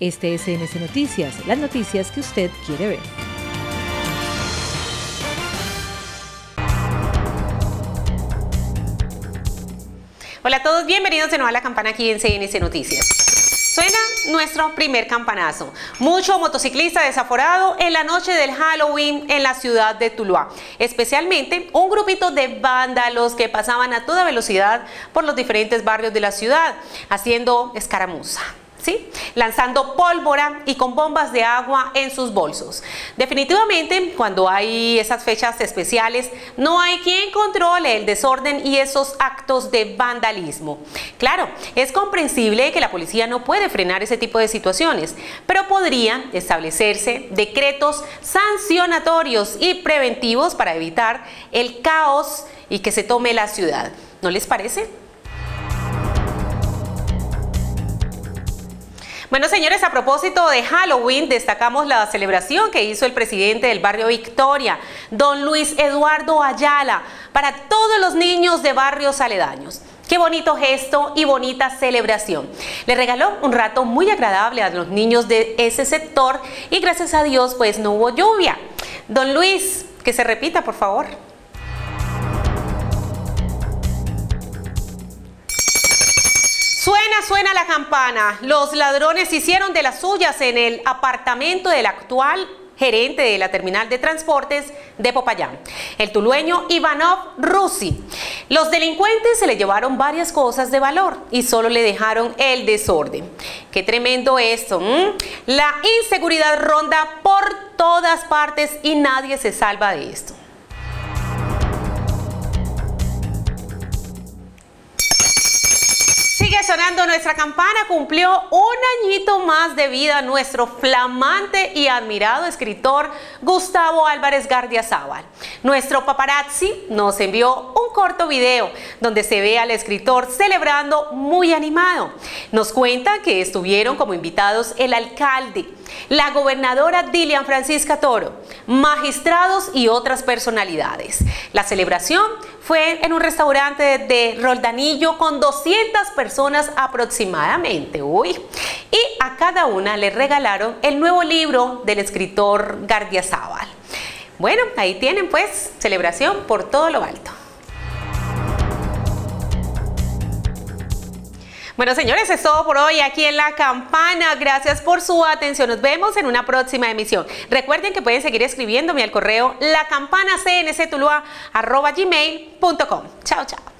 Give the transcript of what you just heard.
Este es CNC Noticias, las noticias que usted quiere ver. Hola a todos, bienvenidos de nuevo a La Campana aquí en CNC Noticias. Suena nuestro primer campanazo. Mucho motociclista desaforado en la noche del Halloween en la ciudad de Tuluá. Especialmente un grupito de vándalos que pasaban a toda velocidad por los diferentes barrios de la ciudad, haciendo escaramuza. ¿Sí? Lanzando pólvora y con bombas de agua en sus bolsos. Definitivamente, cuando hay esas fechas especiales, no hay quien controle el desorden y esos actos de vandalismo. Claro, es comprensible que la policía no puede frenar ese tipo de situaciones, pero podrían establecerse decretos sancionatorios y preventivos para evitar el caos y que se tome la ciudad. ¿No les parece? Bueno, señores, a propósito de Halloween, destacamos la celebración que hizo el presidente del barrio Victoria, don Luis Eduardo Ayala, para todos los niños de barrios aledaños. Qué bonito gesto y bonita celebración. Le regaló un rato muy agradable a los niños de ese sector y gracias a Dios pues no hubo lluvia. Don Luis, que se repita, por favor. Suena la campana. Los ladrones hicieron de las suyas en el apartamento del actual gerente de la terminal de transportes de Popayán, el tulueño Ivanov Rusi. Los delincuentes se le llevaron varias cosas de valor y solo le dejaron el desorden. Qué tremendo esto. La inseguridad ronda por todas partes y nadie se salva de esto. Sigue sonando nuestra campana, cumplió un añito más de vida nuestro flamante y admirado escritor Gustavo Álvarez Gardiazabal. Nuestro paparazzi nos envió un corto video donde se ve al escritor celebrando muy animado. Nos cuenta que estuvieron como invitados el alcalde, la gobernadora Dilian Francisca Toro, magistrados y otras personalidades. La celebración fue en un restaurante de Roldanillo con 200 personas aproximadamente. Uy. Y a cada una le regalaron el nuevo libro del escritor Gardiazabal. Bueno, ahí tienen pues celebración por todo lo alto. Bueno, señores, es todo por hoy aquí en La Campana. Gracias por su atención. Nos vemos en una próxima emisión. Recuerden que pueden seguir escompiéndome al correo lacampanacnctulua@gmail.com. Chao, chao.